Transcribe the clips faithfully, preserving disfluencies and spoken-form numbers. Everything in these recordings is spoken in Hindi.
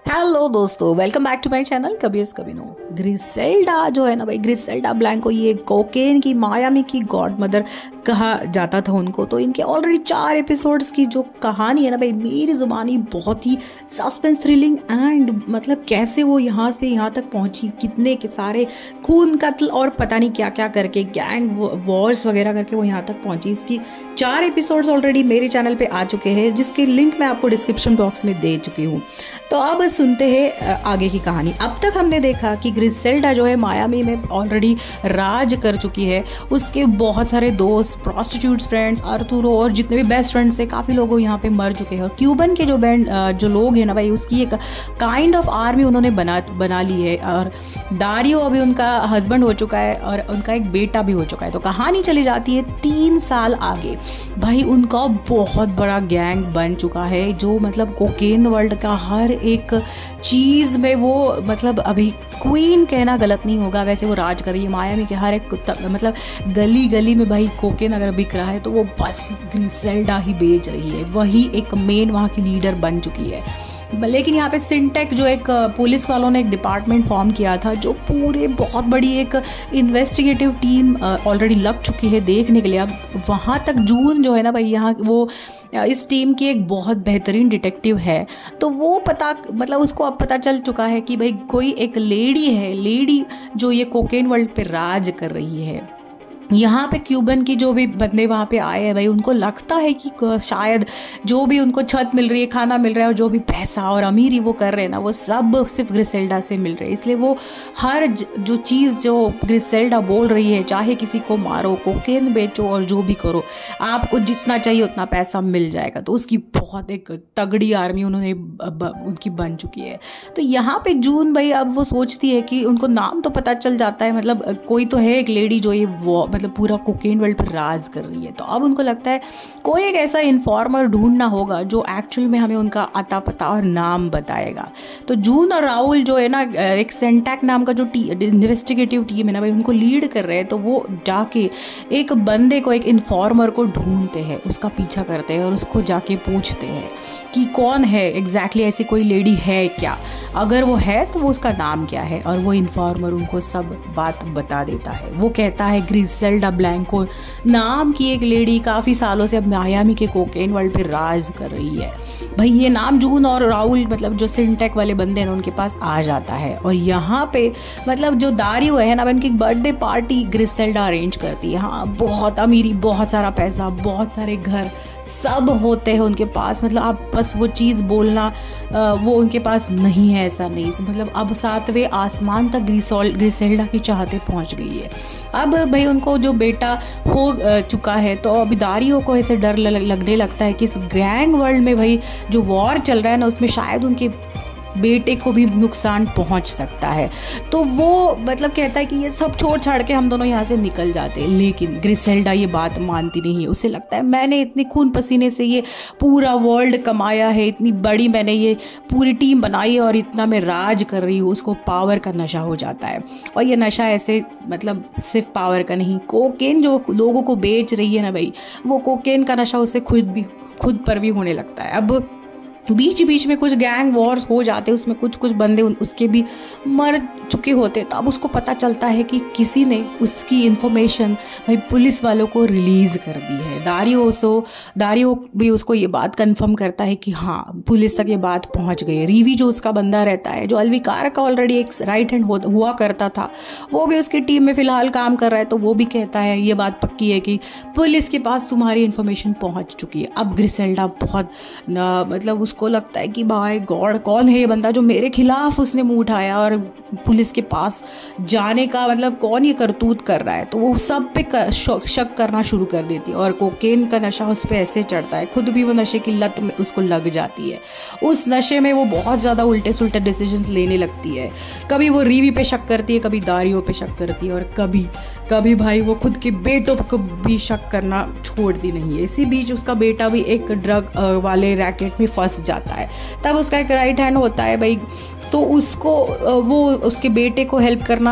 हेलो दोस्तों, welcome back to my channel कभी इस कभी नो। ग्रिसेल्डा जो है ना भाई, ग्रिसेल्डा ब्लैंको, ये कोकेन की मायामी की गॉड मदर कहा जाता था उनको। तो इनके ऑलरेडी चार एपिसोड्स की जो कहानी है ना भाई, मेरी जुबानी बहुत ही सस्पेंस थ्रिलिंग एंड मतलब कैसे वो यहाँ से यहाँ तक पहुँची, कितने के सारे खून कत्ल और पता नहीं क्या क्या करके गैंग वॉर्स वगैरह करके वो यहाँ तक पहुँची। इसकी चार एपिसोड्स ऑलरेडी मेरे चैनल पे आ चुके हैं, जिसके लिंक मैं आपको डिस्क्रिप्शन बॉक्स में दे चुकी हूँ। तो अब सुनते हैं आगे की कहानी। अब तक हमने देखा कि ग्रिसेल्डा जो है मायामी में ऑलरेडी राज कर चुकी है। उसके बहुत सारे दोस्त, प्रोस्टिट्यूट्स, फ्रेंड्स, आर्थुरो और जितने भी बेस्ट फ्रेंड्स थे, काफ़ी लोग यहाँ पे मर चुके हैं। और क्यूबन के जो बैंड जो लोग हैं ना भाई, उसकी एक काइंड ऑफ आर्मी उन्होंने बना बना ली है। और दारियो अभी उनका हस्बैंड हो चुका है और उनका एक बेटा भी हो चुका है। तो कहानी चली जाती है तीन साल आगे। भाई उनका बहुत बड़ा गैंग बन चुका है, जो मतलब कोकेन वर्ल्ड का हर एक चीज़ में वो मतलब अभी क्वीन कहना गलत नहीं होगा, वैसे वो राज कर रही है मायामी के हर एक मतलब गली गली में। भाई कोकेन अगर बिक रहा है तो वो बस ग्रिसेल्डा ही बेच रही है, वही एक मेन वहाँ की लीडर बन चुकी है। लेकिन यहाँ पे सिंटेक जो एक पुलिस वालों ने एक डिपार्टमेंट फॉर्म किया था, जो पूरे बहुत बड़ी एक इन्वेस्टिगेटिव टीम ऑलरेडी लग चुकी है देखने के लिए। अब वहाँ तक जून जो है ना भाई, यहाँ वो इस टीम की एक बहुत बेहतरीन डिटेक्टिव है। तो वो पता मतलब उसको अब पता चल चुका है कि भाई कोई एक लेडी है, लेडी जो ये कोकेन वर्ल्ड पे राज कर रही है। यहाँ पे क्यूबन की जो भी बंदे वहाँ पे आए हैं भाई, उनको लगता है कि शायद जो भी उनको छत मिल रही है, खाना मिल रहा है और जो भी पैसा और अमीरी वो कर रहे हैं ना, वो सब सिर्फ ग्रिसेल्डा से मिल रहे हैं। इसलिए वो हर जो चीज़ जो ग्रिसेल्डा बोल रही है, चाहे किसी को मारो, कोकेन बेचो और जो भी करो, आपको जितना चाहिए उतना पैसा मिल जाएगा। तो उसकी बहुत एक तगड़ी आर्मी उन्होंने उनकी बन चुकी है। तो यहाँ पे जून भाई अब वो सोचती है कि उनको नाम तो पता चल जाता है, मतलब कोई तो है एक लेडी जो ये वो मतलब पूरा कोकेन वर्ल्ड पर राज कर रही है। तो अब उनको लगता है कोई एक ऐसा इन्फॉर्मर ढूंढना होगा जो एक्चुअल में हमें उनका आता पता और नाम बताएगा। तो जून और राहुल जो है ना, एक सेंटैक नाम का जो इन्वेस्टिगेटिव टीम है ना भाई, उनको लीड कर रहे हैं। तो वो जाके एक बंदे को, एक इन्फॉर्मर को ढूंढते हैं, उसका पीछा करते हैं और उसको जाके पूछते हैं कि कौन है एग्जैक्टली, ऐसी कोई लेडी है क्या, अगर वो है तो वो उसका नाम क्या है। और वो इन्फॉर्मर उनको सब बात बता देता है। वो कहता है ग्रिसेल्डा ब्लैंको नाम की एक लेडी काफ़ी सालों से अब मायामी के कोकेन वर्ल्ड पे राज कर रही है। भाई ये नाम जून और राहुल मतलब जो सिंटेक वाले बंदे हैं उनके पास आ जाता है। और यहाँ पे मतलब जो दारियो है ना, उनकी बर्थडे पार्टी ग्रिसेल्डा अरेंज करती है। हाँ, बहुत अमीरी, बहुत सारा पैसा, बहुत सारे घर सब होते हैं उनके पास। मतलब आप बस वो चीज़ बोलना, वो उनके पास नहीं है ऐसा नहीं। मतलब अब सातवें आसमान तक ग्रिसोल ग्रिसेल्डा की चाहते पहुंच गई है। अब भाई उनको जो बेटा हो चुका है, तो अभी दारियों को ऐसे डर लगने लगता है कि इस गैंग वर्ल्ड में भाई जो वॉर चल रहा है ना, उसमें शायद उनके बेटे को भी नुकसान पहुंच सकता है। तो वो मतलब कहता है कि ये सब छोड़ छाड़ के हम दोनों यहाँ से निकल जाते हैं। लेकिन ग्रिसेल्डा ये बात मानती नहीं है। उसे लगता है मैंने इतनी खून पसीने से ये पूरा वर्ल्ड कमाया है, इतनी बड़ी मैंने ये पूरी टीम बनाई है और इतना मैं राज कर रही हूँ। उसको पावर का नशा हो जाता है। और ये नशा ऐसे मतलब सिर्फ पावर का नहीं, कोकेन जो लोगों को बेच रही है ना भाई, वो कोकेन का नशा उसे खुद भी खुद पर भी होने लगता है। अब बीच बीच में कुछ गैंग वॉर्स हो जाते, उसमें कुछ कुछ बंदे उसके भी मर चुके होते। तो अब उसको पता चलता है कि किसी ने उसकी इन्फॉर्मेशन भाई पुलिस वालों को रिलीज़ कर दी है। दारियो सो दारियो भी उसको ये बात कंफर्म करता है कि हाँ, पुलिस तक ये बात पहुंच गई है। रीवी जो उसका बंदा रहता है, जो अलविकार का ऑलरेडी एक राइट हैंड हुआ करता था, वो भी उसकी टीम में फिलहाल काम कर रहा है। तो वो भी कहता है ये बात पक्की है कि पुलिस के पास तुम्हारी इन्फॉर्मेशन पहुँच चुकी है। अब ग्रिसेल्डा बहुत मतलब को लगता है कि भाई गॉड, कौन है ये बंदा जो मेरे खिलाफ उसने मुंह उठाया और पुलिस के पास जाने का मतलब कौन ये करतूत कर रहा है। तो वो सब पे शक करना शुरू कर देती है और कोकेन का नशा उस पर ऐसे चढ़ता है, खुद भी वो नशे की लत में उसको लग जाती है। उस नशे में वो बहुत ज़्यादा उल्टे सुल्टे डिसीजंस लेने लगती है। कभी वो रीवी पे शक करती है, कभी दारियों पे शक करती है और कभी कभी भाई वो खुद के बेटों को भी शक करना छोड़ती नहीं है। इसी बीच उसका बेटा भी एक ड्रग वाले रैकेट में फंस जाता है। तब उसका एक राइट हैंड होता है भाई, तो उसको वो उसके बेटे को हेल्प करना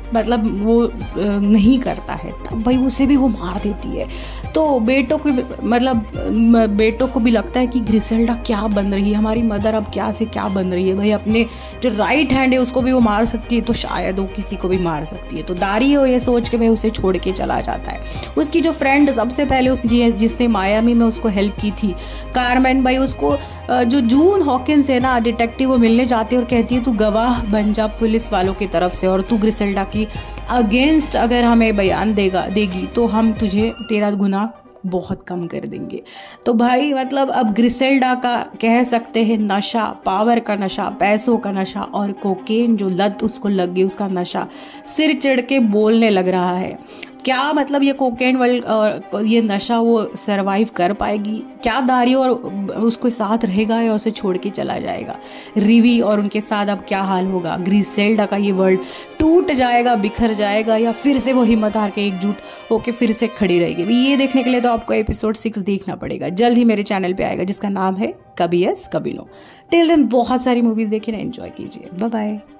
मतलब वो नहीं करता है, तब भाई उसे भी वो मार देती है। तो बेटों को मतलब बेटों को भी लगता है कि ग्रिसेल्डा क्या बन रही है, हमारी मदर अब क्या से क्या बन रही है, भाई अपने जो राइट हैंड है उसको भी वो मार सकती है, तो शायद वो किसी को भी मार सकती है। तो दारियो ये सोच के भाई उसे छोड़ के चला जाता है। उसकी जो फ्रेंड सबसे पहले उस जिसने मायामी में उसको हेल्प की थी, कार्मेन, भाई उसको जो जून हॉकिंस है ना डिटेक्टिव, वो मिलने जाती है और कहती है तू गवाह बन जा पुलिस वालों की तरफ से, और तू ग्रिसेल्डा की अगेंस्ट अगर हमें बयान देगा देगी तो हम तुझे तेरा गुनाह बहुत कम कर देंगे। तो भाई मतलब अब ग्रिसेल्डा का कह सकते हैं नशा, पावर का नशा, पैसों का नशा और कोकेन जो लत उसको लग गई, उसका नशा सिर चढ़ के बोलने लग रहा है। क्या मतलब ये कोकेन वर्ल्ड ये नशा वो सरवाइव कर पाएगी? क्या दारियो और उसके साथ रहेगा या उसे छोड़ के चला जाएगा? रिवी और उनके साथ अब क्या हाल होगा? ग्रिसेल्डा का ये वर्ल्ड टूट जाएगा, बिखर जाएगा, या फिर से वो हिम्मत हार के एकजुट होके फिर से खड़ी रहेगी? ये देखने के लिए तो आपको एपिसोड सिक्स देखना पड़ेगा। जल्द ही मेरे चैनल पे आएगा जिसका नाम है कभी यस कभी नो। टिल देन बहुत सारी मूवीज देखिए ना, एंजॉय कीजिए। Bye bye.